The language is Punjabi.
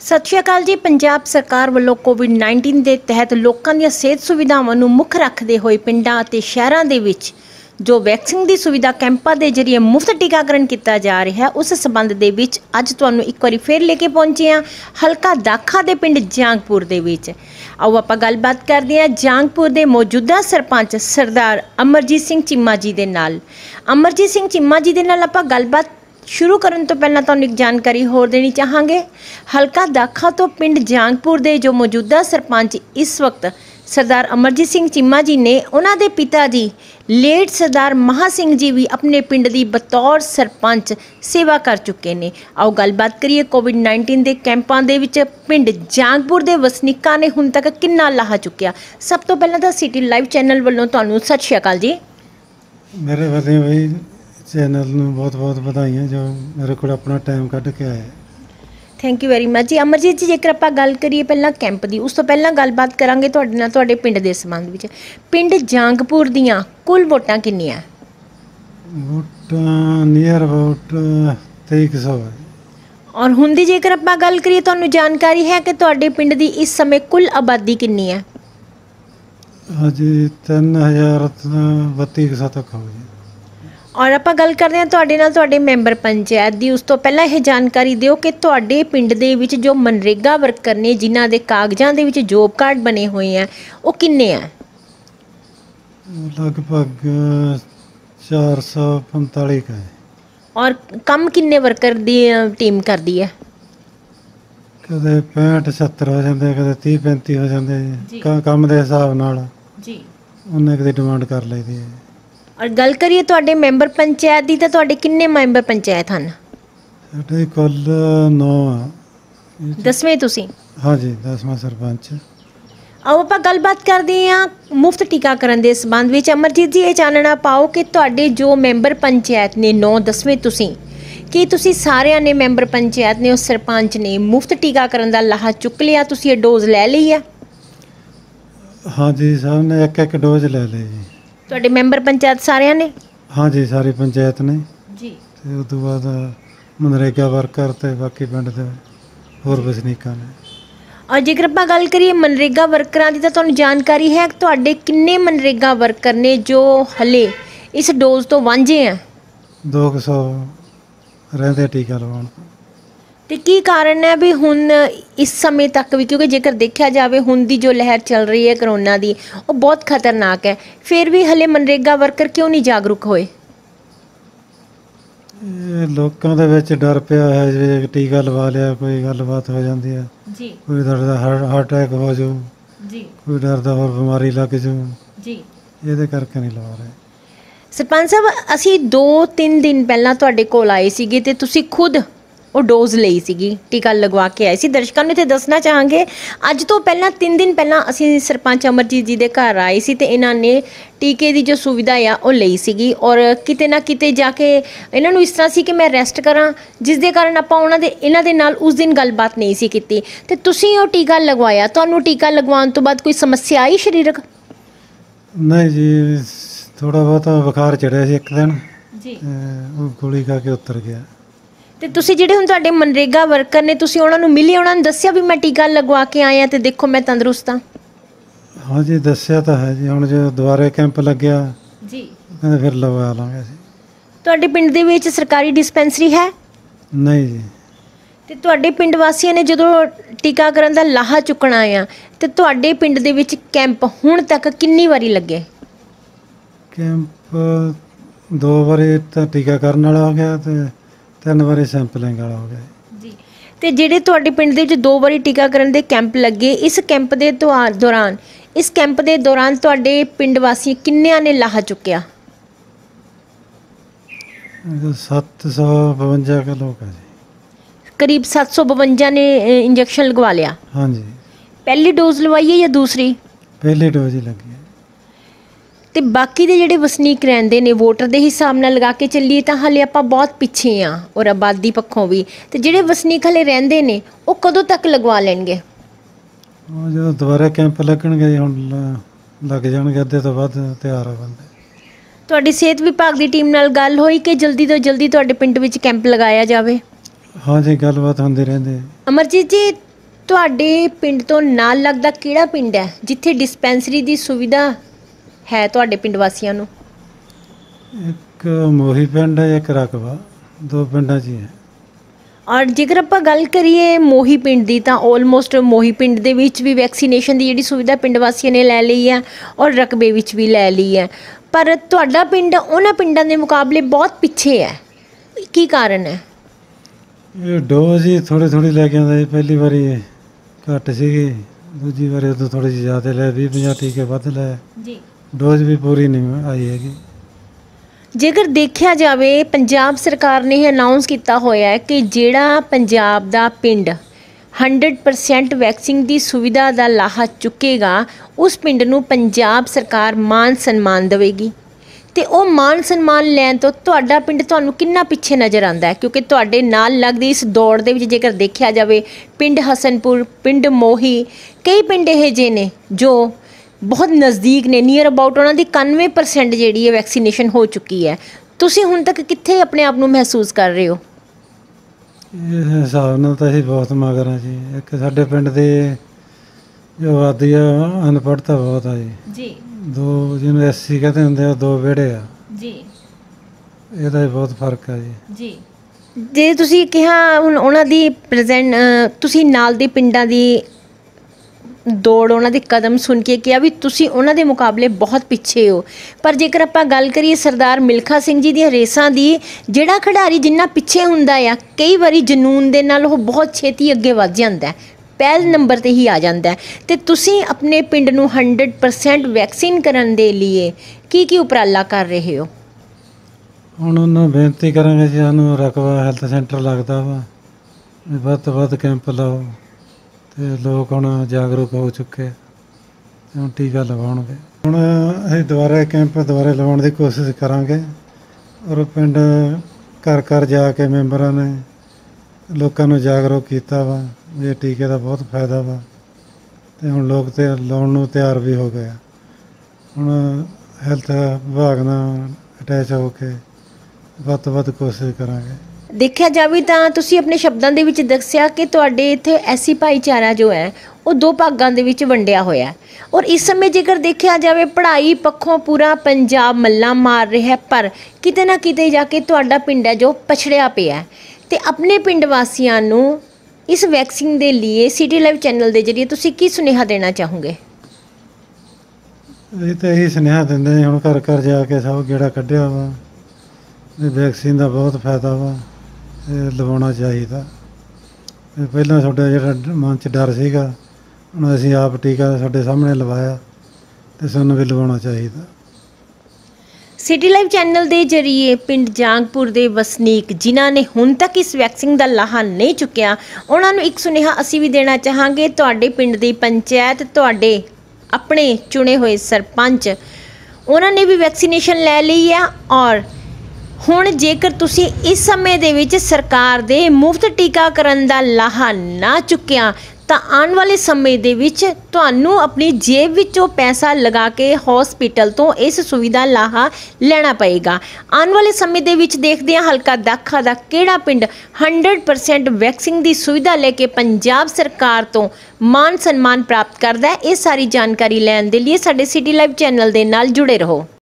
सत श्री अकाल जी। पंजाब सरकार ਵੱਲੋਂ कोविड-19 ਦੇ तहत ਲੋਕਾਂ ਦੀਆਂ ਸਿਹਤ ਸੁਵਿਧਾਵਾਂ ਨੂੰ ਮੁੱਖ ਰੱਖਦੇ ਹੋਏ ਪਿੰਡਾਂ ਅਤੇ ਸ਼ਹਿਰਾਂ ਦੇ ਵਿੱਚ ਜੋ ਵੈਕਸੀਨ ਦੀ ਸੁਵਿਧਾ ਕੈਂਪਾਂ ਦੇ ਜ਼ਰੀਏ ਮੁਫਤ ਟੀਕਾਕਰਨ ਕੀਤਾ ਜਾ ਰਿਹਾ ਹੈ, ਉਸ ਸੰਬੰਧ ਦੇ ਵਿੱਚ ਅੱਜ ਤੁਹਾਨੂੰ ਇੱਕ ਵਾਰੀ ਫੇਰ ਲੈ ਕੇ ਪਹੁੰਚੇ ਹਾਂ ਹਲਕਾ ਦਾਖਾ ਦੇ ਪਿੰਡ ਜਾਂਗਪੁਰ ਦੇ ਵਿੱਚ। ਆਓ ਆਪਾਂ ਗੱਲਬਾਤ ਕਰਦੇ ਹਾਂ ਜਾਂਗਪੁਰ ਦੇ ਮੌਜੂਦਾ ਸਰਪੰਚ ਸਰਦਾਰ ਅਮਰਜੀਤ ਸਿੰਘ ਚੀਮਾ ਜੀ ਦੇ ਨਾਲ। ਅਮਰਜੀਤ ਸਿੰਘ ਚੀਮਾ ਜੀ ਦੇ ਨਾਲ ਆਪਾਂ ਗੱਲਬਾਤ शुरू करने तो पहला तो एक जानकारी होर देनी चाहांगे। हलका दाखा तो पिंड ਜਾਂਗਪੁਰ ਦੇ जो मौजूदा सरपंच इस वक्त सरदार अमरजीत सिंह चीमा जी ने, उन्हां दे पिता जी लेट सरदार महा सिंह जी भी अपने पिंड की बतौर सरपंच सेवा कर चुके हैं। आओ गलबात करिए कोविड-19 के कैंपों के विच पिंड ਜਾਂਗਪੁਰ के वसनीकों ने हुण तक कितना लाहा चुकिया। सब तो पहला तो सिटी लाइव चैनल वालों तुहानूं सत श्री अकाल जी। मेरे वाले भाई चैनल ਨੂੰ बहुत बहुत ਵਧਾਈਆਂ जो मेरे को अपना टाइम ਕੱਢ के आए। Thank you very much ji. Amarjeet ji, जेकर ਆਪਾਂ ਗੱਲ ਕਰੀਏ ਪਹਿਲਾਂ ਕੈਂਪ ਦੀ, ਉਸ ਤੋਂ ਪਹਿਲਾਂ ਗੱਲਬਾਤ ਕਰਾਂਗੇ ਤੁਹਾਡੇ ਨਾਲ ਤੁਹਾਡੇ ਪਿੰਡ ਦੇ ਸੰਬੰਧ ਵਿੱਚ। ਪਿੰਡ ਜਾਂਗਪੁਰ ਦੀਆਂ ਕੁੱਲ ਵੋਟਾਂ ਕਿੰਨੀਆਂ? ਵੋਟਾਂ ਨੀਅਰ ਅਬਾਊਟ 2300 ਹੈ। ਔਰ ਹੁਣ ਦੀ ਜੇਕਰ ਆਪਾਂ ਗੱਲ ਕਰੀਏ, ਤੁਹਾਨੂੰ ਜਾਣਕਾਰੀ ਹੈ ਕਿ ਤੁਹਾਡੇ ਪਿੰਡ ਦੀ ਇਸ ਸਮੇਂ ਕੁੱਲ ਆਬਾਦੀ ਕਿੰਨੀ ਹੈ? ਹਾਂਜੀ 3032 ਤੱਕ ਹੋ ਗਈ। और आप गल करते हैं तुहाडे नाल तुहाडे मैंबर पंचायत दी। उस तो पहला यह जानकारी दिओ कि तुहाडे पिंड दे विच जो मनरेगा वर्कर ने जिन्हां दे कागजां दे विच जॉब कार्ड बने हुए हैं वो किन्ने हैं? लगभग 445 का है। और कम किन्ने वर्कर दी टीम करदी है? कदे 65 70 हो जांदे, कदे 30 35 हो जांदे जी। काम दे हिसाब नाल जी उन्ने कदे डिमांड कर लईदी है। और गल करिए तुहाडे मैंबर पंचायत दी, तां तुहाडे किन्ने मैंबर पंचायत हैं? साडे कुल 9 आ। 10वें तुसीं? हाँ जी 10वां सरपंच। आओ ਆਪਾਂ ਗੱਲਬਾਤ ਕਰਦੇ ਹਾਂ ਮੁਫਤ ਟੀਕਾਕਰਨ ਦੇ ਸੰਬੰਧ ਵਿੱਚ। ਅਮਰਜੀਤ ਜੀ, ਇਹ ਚਾਨਣਾ ਪਾਓ ਕਿ ਤੁਹਾਡੇ ਜੋ ਮੈਂਬਰ ਪੰਚਾਇਤ ਨੇ 9-10ਵੇਂ ਤੁਸੀਂ, ਕੀ ਤੁਸੀਂ ਸਾਰਿਆਂ ਨੇ ਮੈਂਬਰ ਪੰਚਾਇਤ ਨੇ ਉਸ ਸਰਪੰਚ ਨੇ ਮੁਫਤ ਟੀਕਾਕਰਨ ਦਾ ਲਾਹਾ ਚੁੱਕ ਲਿਆ? ਤੁਸੀਂ ਇਹ ਡੋਜ਼ ਲੈ ਲਈ ਆ? हाँ जी सब ने एक डोज ले ली जी। ਤੁਹਾਡੇ ਮੈਂਬਰ ਪੰਚਾਇਤ ਸਾਰਿਆਂ ਨੇ? हाँ जी सारी पंचायत ने जी। ਤੇ ਉਸ ਤੋਂ ਬਾਅਦ ਮਨਰੇਗਾ ਵਰਕਰ ਤੇ ਬਾਕੀ ਪਿੰਡ ਦੇ ਹੋਰ ਵਸਨੀਕਾਂ ਨੇ। ਔਰ ਜੇਕਰ ਆਪਾਂ ਗੱਲ ਕਰੀਏ ਮਨਰੇਗਾ ਵਰਕਰਾਂ ਦੀ, ਤਾਂ ਤੁਹਾਨੂੰ ਜਾਣਕਾਰੀ ਹੈ ਕਿ ਤੁਹਾਡੇ ਕਿੰਨੇ ਮਨਰੇਗਾ ਵਰਕਰ ਨੇ ਜੋ ਹਲੇ ਇਸ ਡੋਜ਼ ਤੋਂ ਵਾਂਝੇ ਆ? 200 ਰਹਿੰਦੇ ਟੀਕਾ ਲਵਾਉਣ। ਤੇ ਕੀ ਕਾਰਨ ਹੈ ਵੀ ਹੁਣ ਇਸ ਸਮੇਂ ਤੱਕ ਵੀ, ਕਿਉਂਕਿ ਜੇਕਰ ਦੇਖਿਆ ਜਾਵੇ ਹੁਣ ਦੀ ਜੋ ਲਹਿਰ ਚੱਲ ਰਹੀ ਹੈ ਕਰੋਨਾ ਦੀ, ਉਹ ਬਹੁਤ ਖਤਰਨਾਕ ਹੈ, ਫਿਰ ਵੀ ਹਲੇ ਮਨਰੇਗਾ ਵਰਕਰ ਕਿਉਂ ਨਹੀਂ ਜਾਗਰੂਕ ਹੋਏ? ਇਹ ਲੋਕਾਂ ਦੇ ਵਿੱਚ ਡਰ ਪਿਆ ਹੈ, ਜੇ ਟੀਕਾ ਲਵਾ ਲਿਆ ਕੋਈ ਗੱਲਬਾਤ ਹੋ ਜਾਂਦੀ ਹੈ ਜੀ, ਕੋਈ ਡਰਦਾ ਹਾਰਟ ਅਟੈਕ ਹੋ ਜਾਊ ਜੀ, ਕੋਈ ਡਰਦਾ ਹੋਰ ਬਿਮਾਰੀ ਲੱਗ ਜਾਊ ਜੀ, ਇਹਦੇ ਕਰਕੇ ਨਹੀਂ ਲਵਾ ਰਹੇ। ਸਰਪੰਚ ਸਾਹਿਬ, ਅਸੀਂ 2-3 ਦਿਨ ਪਹਿਲਾਂ ਤੁਹਾਡੇ ਕੋਲ ਆਏ ਸੀਗੇ ਤੇ ਤੁਸੀਂ ਖੁਦ ਉਹ ਡੋਜ਼ ਲਈ ਸੀਗੀ, ਟੀਕਾ ਲਗਵਾ ਕੇ ਆਏ ਸੀ। ਦਰਸ਼ਕਾਂ ਨੂੰ ਇੱਥੇ ਦੱਸਣਾ ਚਾਹਾਂਗੇ, ਅੱਜ ਤੋਂ ਪਹਿਲਾਂ 3 ਦਿਨ ਪਹਿਲਾਂ ਅਸੀਂ ਸਰਪੰਚ ਅਮਰਜੀਤ ਜੀ ਦੇ ਘਰ ਆਏ ਸੀ ਤੇ ਇਹਨਾਂ ਨੇ ਟੀਕੇ ਦੀ ਜੋ ਸੁਵਿਧਾ ਆ ਉਹ ਲਈ ਸੀਗੀ। ਔਰ ਕਿਤੇ ਨਾ ਕਿਤੇ ਜਾ ਕੇ ਇਹਨਾਂ ਨੂੰ ਇਸ ਤਰ੍ਹਾਂ ਸੀ ਕਿ ਮੈਂ ਰੈਸਟ ਕਰਾਂ, ਜਿਸ ਦੇ ਕਾਰਨ ਆਪਾਂ ਇਹਨਾਂ ਦੇ ਨਾਲ ਉਸ ਦਿਨ ਗੱਲਬਾਤ ਨਹੀਂ ਸੀ ਕੀਤੀ ਤੇ ਤੁਸੀਂ ਉਹ ਟੀਕਾ ਲਗਵਾਇਆ। ਤੁਹਾਨੂੰ ਟੀਕਾ ਲਗਵਾਉਣ ਤੋਂ ਬਾਅਦ ਕੋਈ ਸਮੱਸਿਆ ਆਈ ਸਰੀਰਕ? ਨਹੀਂ ਜੀ, ਥੋੜਾ ਬਹੁਤਾ ਬੁਖਾਰ ਚੜਿਆ ਸੀ ਇੱਕ ਦਿਨ ਜੀ, ਉਹ ਗੋਲੀ ਖਾ ਕੇ ਉਤਰ ਗਿਆ। ਤੇ ਤੁਸੀਂ ਜਿਹੜੇ ਹੁਣ ਤੁਹਾਡੇ ਮਨਰੇਗਾ ਵਰਕਰ ਨੇ, ਤੁਸੀਂ ਉਹਨਾਂ ਨੂੰ ਮਿਲੇ, ਉਹਨਾਂ ਨੂੰ ਦੱਸਿਆ ਵੀ ਮੈਂ ਟੀਕਾ ਲਗਵਾ ਕੇ ਆਇਆ ਤੇ ਦੇਖੋ ਮੈਂ ਤੰਦਰੁਸਤ ਹਾਂ? ਹਾਂ ਜੀ ਦੱਸਿਆ ਤਾਂ ਹੈ ਜੀ। ਹੁਣ ਜੇ ਦੁਬਾਰੇ ਕੈਂਪ ਲੱਗਿਆ ਜੀ ਕਹਿੰਦੇ ਫਿਰ ਲਵਾ ਲਾਂਗੇ ਅਸੀਂ। ਤੁਹਾਡੇ ਪਿੰਡ ਦੇ ਵਿੱਚ ਸਰਕਾਰੀ ਡਿਸਪੈਂਸਰੀ ਹੈ? ਨਹੀਂ ਜੀ। ਤੇ ਤੁਹਾਡੇ ਪਿੰਡ ਵਾਸੀਆਂ ਨੇ ਜਦੋਂ ਟੀਕਾਕਰਨ ਦਾ ਲਾਹਾ ਚੁੱਕਣਾ ਆ ਤੇ ਤੁਹਾਡੇ ਪਿੰਡ ਦੇ ਵਿੱਚ ਕੈਂਪ ਹੁਣ ਤੱਕ ਕਿੰਨੀ ਵਾਰੀ ਲੱਗੇ? ਕੈਂਪ 2 ਵਾਰੀ ਤਾਂ ਟੀਕਾਕਰਨ ਵਾਲਾ ਹੋ ਗਿਆ ਤੇ 3 ਵਾਰੀ ਸੈਂਪਲਿੰਗ ਵਾਲਾ ਹੋ ਗਿਆ ਜੀ। ਤੇ ਜਿਹੜੇ ਤੁਹਾਡੇ ਪਿੰਡ ਦੇ ਵਿੱਚ 2 ਵਾਰੀ ਟੀਕਾਕਰਨ ਦੇ ਕੈਂਪ ਲੱਗੇ, ਇਸ ਕੈਂਪ ਦੇ ਦੌਰਾਨ ਤੁਹਾਡੇ ਪਿੰਡ ਵਾਸੀ ਕਿੰਨਿਆਂ ਨੇ ਲਾਹਾ ਚੁੱਕਿਆ? 752 ਕੇ ਲੋਕ ਹੈ ਜੀ। ਕਰੀਬ 752 ਨੇ ਇੰਜੈਕਸ਼ਨ ਲਗਵਾ ਲਿਆ? हाँ जी। ਪਹਿਲੀ ਡੋਜ਼ ਲਵਾਈ ਹੈ ਜਾਂ ਦੂਸਰੀ? पहली डोज ही लगी है। ਤੇ ਬਾਕੀ ਦੇ ਜਿਹੜੇ ਵਸਨੀਕ ਰਹਿੰਦੇ ਨੇ, ਵੋਟਰ ਦੇ ਹਿਸਾਬ ਨਾਲ ਲਗਾ ਕੇ ਚੱਲੀਏ ਤਾਂ ਹਾਲੇ ਆਪਾਂ ਬਹੁਤ ਪਿੱਛੇ ਆ ਔਰ ਆਬਾਦੀ ਪੱਖੋਂ ਵੀ। ਤੇ ਜਿਹੜੇ ਵਸਨੀਕ ਹਲੇ ਰਹਿੰਦੇ ਨੇ ਉਹ ਕਦੋਂ ਤੱਕ ਲਗਵਾ ਲੈਣਗੇ? ਉਹ ਜਦੋਂ ਦੁਬਾਰਾ ਕੈਂਪ ਲੱਗਣਗੇ ਹੁਣ ਲੱਗ ਜਾਣਗੇ, ਅੱਧੇ ਤੋਂ ਵੱਧ ਤਿਆਰ ਹੋ ਬੰਦੇ। ਤੁਹਾਡੀ ਸਿਹਤ ਵਿਭਾਗ ਦੀ ਟੀਮ ਨਾਲ ਗੱਲ ਹੋਈ ਕਿ ਜਲਦੀ ਤੋਂ ਜਲਦੀ ਤੁਹਾਡੇ ਪਿੰਡ ਵਿੱਚ ਕੈਂਪ ਲਗਾਇਆ ਜਾਵੇ? हाँ जी गलबात होंदी रहंदी है। अमरजीत जी, ਤੁਹਾਡੇ ਪਿੰਡ ਤੋਂ ਨਾਲ ਲੱਗਦਾ ਕਿਹੜਾ ਪਿੰਡ ਹੈ ਜਿੱਥੇ ਡਿਸਪੈਂਸਰੀ ਦੀ ਸੁਵਿਧਾ ਹੈ ਤੁਹਾਡੇ ਪਿੰਡ ਵਾਸੀਆਂ ਨੂੰ? ਇੱਕ ਮੋਹੀ ਪਿੰਡ ਹੈ, ਇੱਕ ਰਕਬਾ, 2 ਪਿੰਡਾਂ 'ਚ ਹੀ ਹੈ। ਔਰ ਜੇਕਰ ਆਪਾਂ ਗੱਲ ਕਰੀਏ ਮੋਹੀ ਪਿੰਡ ਦੀ ਤਾਂ ਆਲਮੋਸਟ ਮੋਹੀ ਪਿੰਡ ਦੇ ਵਿੱਚ ਵੀ ਵੈਕਸੀਨੇਸ਼ਨ ਦੀ ਜਿਹੜੀ ਸੁਵਿਧਾ ਪਿੰਡ ਵਾਸੀਆਂ ਨੇ ਲੈ ਲਈ ਹੈ ਔਰ ਰਕਬੇ ਵਿੱਚ ਵੀ ਲੈ ਲਈ ਹੈ, ਪਰ ਤੁਹਾਡਾ ਪਿੰਡ ਉਹਨਾਂ ਪਿੰਡਾਂ ਦੇ ਮੁਕਾਬਲੇ ਬਹੁਤ ਪਿੱਛੇ ਹੈ। ਕੀ ਕਾਰਨ ਹੈ? ਇਹ ਡੋਜ਼ ਹੀ ਥੋੜ੍ਹੀ ਲੈ ਕੇ ਆਉਂਦਾ ਜੀ। ਪਹਿਲੀ ਵਾਰੀ ਘੱਟ ਸੀਗੀ, ਦੂਜੀ ਵਾਰੀ ਉਦੋਂ ਥੋੜ੍ਹੀ ਜਿਹੀ ਜ਼ਿਆਦਾ ਲੈ, 20-50 ਟੀਕੇ ਵੱਧ ਲੈ ਜੀ। ਡੋਜ਼ ਵੀ ਪੂਰੀ ਨਹੀਂ ਆਈ ਹੈਗੀ। ਜੇਕਰ ਦੇਖਿਆ ਜਾਵੇ ਪੰਜਾਬ ਸਰਕਾਰ ਨੇ ਇਹ ਅਨਾਉਂਸ ਕੀਤਾ ਹੋਇਆ ਹੈ ਕਿ ਜਿਹੜਾ ਪੰਜਾਬ ਦਾ ਪਿੰਡ 100% ਵੈਕਸੀਨ ਦੀ ਸੁਵਿਧਾ ਦਾ ਲਾਹਾ ਚੁੱਕੇਗਾ ਉਸ ਪਿੰਡ ਨੂੰ ਪੰਜਾਬ ਸਰਕਾਰ ਮਾਨ ਸਨਮਾਨ ਦੇਵੇਗੀ। ਤੇ ਉਹ ਮਾਨ ਸਨਮਾਨ ਲੈਣ ਤੋਂ ਤੁਹਾਡਾ ਪਿੰਡ ਤੁਹਾਨੂੰ ਕਿੰਨਾ ਪਿੱਛੇ ਨਜ਼ਰ ਆਉਂਦਾ ਹੈ? ਕਿਉਂਕਿ ਤੁਹਾਡੇ ਨਾਲ ਲੱਗਦੀ ਇਸ ਦੌੜ ਦੇ ਵਿੱਚ ਜੇਕਰ ਦੇਖਿਆ ਜਾਵੇ ਪਿੰਡ ਹਸਨਪੁਰ, ਪਿੰਡ ਮੋਹੀ, ਕਈ ਪਿੰਡ ਇਹੋ ਜਿਹੇ ਨੇ ਜੋ ਬਹੁਤ ਨਜ਼ਦੀਕ ਨੇ, ਨੀਅਰ ਅਬਾਊਟ ਉਹਨਾਂ ਦੀ 91% ਜਿਹੜੀ ਹੈ ਵੈਕਸੀਨੇਸ਼ਨ ਹੋ ਚੁੱਕੀ ਹੈ। ਤੁਸੀਂ ਹੁਣ ਤੱਕ ਕਿੱਥੇ ਆਪਣੇ ਆਪ ਨੂੰ ਮਹਿਸੂਸ ਕਰ ਰਹੇ ਹੋ? ਇਸ ਹਿਸਾਬ ਨਾਲ ਤਾਂ ਅਸੀਂ ਬਹੁਤ ਮਗਰ ਹਾਂ ਜੀ। ਇੱਕ ਸਾਡੇ ਪਿੰਡ ਦੇ ਜੋ ਆਬਾਦੀ ਆ ਅਨਪੜ੍ਹਤਾ ਬਹੁਤ ਆ ਜੀ। 2 ਜਿਹਨੂੰ ਐਸਸੀ ਕਹਿੰਦੇ ਹੁੰਦੇ ਆ, 2 ਵਿਹੜੇ ਆ ਜੀ। ਇਹਦਾ ਬਹੁਤ ਫਰਕ ਆ ਜੀ। ਜੇ ਤੁਸੀਂ ਕਿਹਾ ਹੁਣ ਉਹਨਾਂ ਦੀ ਤੁਸੀਂ ਨਾਲ ਦੇ ਪਿੰਡਾਂ ਦੀ ਦੌੜ, ਉਹਨਾਂ ਦੇ ਕਦਮ ਸੁਣ ਕੇ ਕਿਹਾ ਵੀ ਤੁਸੀਂ ਉਹਨਾਂ ਦੇ ਮੁਕਾਬਲੇ ਬਹੁਤ ਪਿੱਛੇ ਹੋ, ਪਰ ਜੇਕਰ ਆਪਾਂ ਗੱਲ ਕਰੀਏ ਸਰਦਾਰ ਮਿਲਖਾ ਸਿੰਘ ਜੀ ਦੀਆਂ ਰੇਸਾਂ ਦੀ, ਜਿਹੜਾ ਖਿਡਾਰੀ ਜਿੰਨਾ ਪਿੱਛੇ ਹੁੰਦਾ ਆ ਕਈ ਵਾਰੀ ਜਨੂਨ ਦੇ ਨਾਲ ਉਹ ਬਹੁਤ ਛੇਤੀ ਅੱਗੇ ਵੱਧ ਜਾਂਦਾ, ਪਹਿਲ ਨੰਬਰ 'ਤੇ ਹੀ ਆ ਜਾਂਦਾ। ਅਤੇ ਤੁਸੀਂ ਆਪਣੇ ਪਿੰਡ ਨੂੰ 100% ਵੈਕਸੀਨ ਕਰਨ ਦੇ ਲਈ ਕੀ ਉਪਰਾਲਾ ਕਰ ਰਹੇ ਹੋ? ਹੁਣ ਉਹਨਾਂ ਨੂੰ ਬੇਨਤੀ ਕਰਾਂਗੇ ਜੀ, ਸਾਨੂੰ ਰਕਬਾ ਹੈਲਥ ਸੈਂਟਰ ਲੱਗਦਾ ਵਾ, ਵੱਧ ਤੋਂ ਵੱਧ ਕੈਂਪ ਲਾਓ। ਅਤੇ ਲੋਕ ਹੁਣ ਜਾਗਰੂਕ ਹੋ ਚੁੱਕੇ, ਹੁਣ ਟੀਕਾ ਲਗਾਉਣਗੇ। ਹੁਣ ਅਸੀਂ ਦੁਬਾਰਾ ਕੈਂਪ ਲਗਾਉਣ ਦੀ ਕੋਸ਼ਿਸ਼ ਕਰਾਂਗੇ ਔਰ ਪਿੰਡ ਘਰ ਜਾ ਕੇ ਮੈਂਬਰਾਂ ਨੇ ਲੋਕਾਂ ਨੂੰ ਜਾਗਰੂਕ ਕੀਤਾ ਵਾ ਵੀ ਟੀਕੇ ਦਾ ਬਹੁਤ ਫਾਇਦਾ ਵਾ, ਅਤੇ ਹੁਣ ਲੋਕ ਤੇ ਲਾਉਣ ਨੂੰ ਤਿਆਰ ਵੀ ਹੋ ਗਏ। ਹੁਣ ਹੈਲਥ ਵਿਭਾਗ ਨਾਲ ਅਟੈਚ ਹੋ ਕੇ ਵੱਧ ਤੋਂ ਵੱਧ ਕੋਸ਼ਿਸ਼ ਕਰਾਂਗੇ। ਦੇਖਿਆ ਜਾਵੇ ਤਾਂ ਤੁਸੀਂ ਆਪਣੇ ਸ਼ਬਦਾਂ ਦੇ ਵਿੱਚ ਦੱਸਿਆ ਕਿ ਤੁਹਾਡੇ ਇੱਥੇ ਐਸੀ ਭਾਈਚਾਰਾ ਜੋ ਹੈ ਉਹ 2 ਭਾਗਾਂ ਦੇ ਵਿੱਚ ਵੰਡਿਆ ਹੋਇਆ ਔਰ ਇਸ ਸਮੇਂ ਜੇਕਰ ਦੇਖਿਆ ਜਾਵੇ ਪੜ੍ਹਾਈ ਪੱਖੋਂ ਪੂਰਾ ਪੰਜਾਬ ਮੱਲਾਂ ਮਾਰ ਰਿਹਾ, ਪਰ ਕਿਤੇ ਨਾ ਕਿਤੇ ਜਾ ਕੇ ਤੁਹਾਡਾ ਪਿੰਡ ਹੈ ਜੋ ਪਛੜਿਆ ਪਿਆ। ਅਤੇ ਆਪਣੇ ਪਿੰਡ ਵਾਸੀਆਂ ਨੂੰ ਇਸ ਵੈਕਸੀਨ ਦੇ ਲਈ ਸਿਟੀ ਲਾਈਵ ਚੈਨਲ ਦੇ ਜ਼ਰੀਏ ਤੁਸੀਂ ਕੀ ਸੁਨੇਹਾ ਦੇਣਾ ਚਾਹੋਗੇ? ਇਹ ਤਾਂ ਇਹੀ ਸੁਨੇਹਾ ਦਿੰਦੇ ਹੁਣ ਘਰ ਜਾ ਕੇ ਸਭ ਗੇੜਾ ਕੱਢਿਆ ਵਾ, ਵੈਕਸੀਨ ਦਾ ਬਹੁਤ ਫਾਇਦਾ ਵਾ, ਇਹ ਲਵਾਉਣਾ ਚਾਹੀਦਾ। ਪਹਿਲਾਂ ਤੁਹਾਡਾ ਜਿਹੜਾ ਮਨ 'ਚ ਡਰ ਸੀਗਾ, ਹੁਣ ਅਸੀਂ ਆਪ ਟੀਕਾ ਸਾਡੇ ਸਾਹਮਣੇ ਲਵਾਇਆ ਅਤੇ ਸਾਨੂੰ ਵੀ ਲਵਾਉਣਾ ਚਾਹੀਦਾ। ਸਿਟੀ ਲਾਈਵ ਚੈਨਲ ਦੇ ਜ਼ਰੀਏ ਪਿੰਡ ਜਾਂਗਪੁਰ ਦੇ ਵਸਨੀਕ ਜਿਨ੍ਹਾਂ ਨੇ ਹੁਣ ਤੱਕ ਇਸ ਵੈਕਸੀਨ ਦਾ ਲਾਹਾ ਨਹੀਂ ਚੁੱਕਿਆ, ਉਹਨਾਂ ਨੂੰ ਇੱਕ ਸੁਨੇਹਾ ਅਸੀਂ ਵੀ ਦੇਣਾ ਚਾਹਾਂਗੇ। ਤੁਹਾਡੇ ਪਿੰਡ ਦੀ ਪੰਚਾਇਤ, ਤੁਹਾਡੇ ਆਪਣੇ ਚੁਣੇ ਹੋਏ ਸਰਪੰਚ, ਉਹਨਾਂ ਨੇ ਵੀ ਵੈਕਸੀਨੇਸ਼ਨ ਲੈ ਲਈ ਹੈ ਔਰ ਹੁਣ ਜੇਕਰ ਤੁਸੀਂ ਇਸ ਸਮੇਂ ਦੇ ਵਿੱਚ ਸਰਕਾਰ ਦੇ ਮੁਫਤ ਟੀਕਾਕਰਨ ਦਾ ਲਾਹਾ ਨਾ ਚੁੱਕਿਆ ਤਾਂ ਆਉਣ ਵਾਲੇ ਸਮੇਂ ਦੇ ਵਿੱਚ ਤੁਹਾਨੂੰ ਆਪਣੀ ਜੇਬ ਵਿੱਚੋਂ ਪੈਸਾ ਲਗਾ ਕੇ ਹਸਪੀਟਲ ਤੋਂ ਇਸ ਸੁਵਿਧਾ ਲਾਹਾ ਲੈਣਾ ਪਏਗਾ। ਆਉਣ ਵਾਲੇ ਸਮੇਂ ਦੇ ਵਿੱਚ ਦੇਖਦੇ ਹਾਂ ਹਲਕਾ ਦਾਖਾ ਦਾ ਕਿਹੜਾ ਪਿੰਡ 100% ਵੈਕਸੀਨ ਦੀ ਸੁਵਿਧਾ ਲੈ ਕੇ ਪੰਜਾਬ ਸਰਕਾਰ ਤੋਂ ਮਾਨ ਸਨਮਾਨ ਪ੍ਰਾਪਤ ਕਰਦਾ ਹੈ। ਇਹ ਸਾਰੀ ਜਾਣਕਾਰੀ ਲੈਣ ਦੇ ਲਈ ਸਾਡੇ ਸਿਟੀ ਲਾਈਵ ਚੈਨਲ ਦੇ ਨਾਲ ਜੁੜੇ ਰਹੋ।